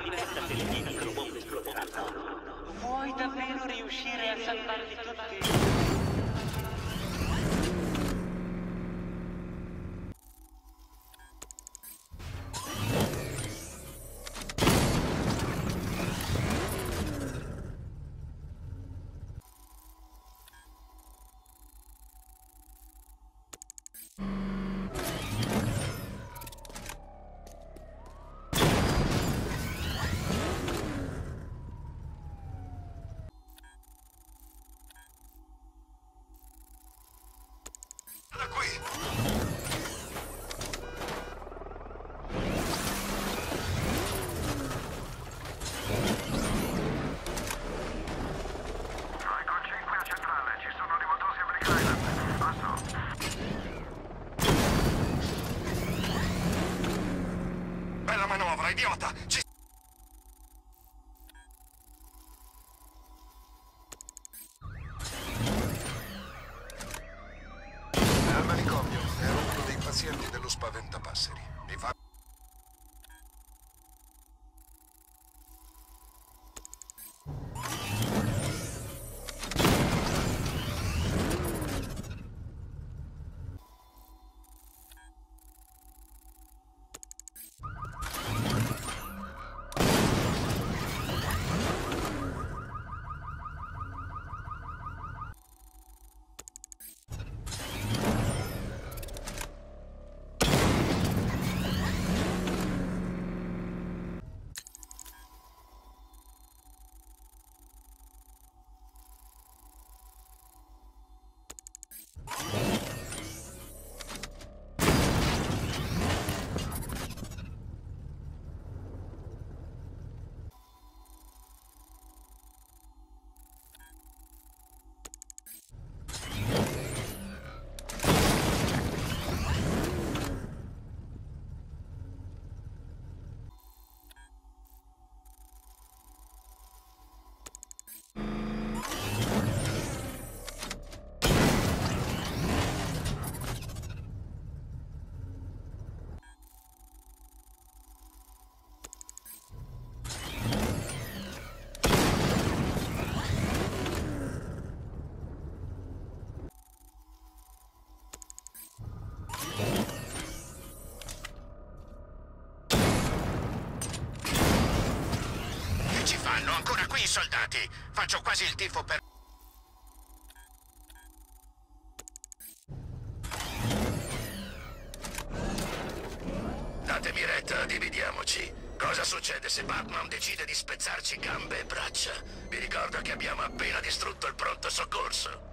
diretta se le mie microbombe esploderanno. Vuoi davvero riuscire a salvarli tutti? Bella manovra, idiota! È al manicomio, era uno dei pazienti dello spaventapasseri. Mi fa... Che ci fanno ancora qui i soldati? Faccio quasi il tifo per... Datemi retta, dividiamoci. Cosa succede se Batman decide di spezzarci gambe e braccia? Vi ricordo che abbiamo appena distrutto il pronto soccorso.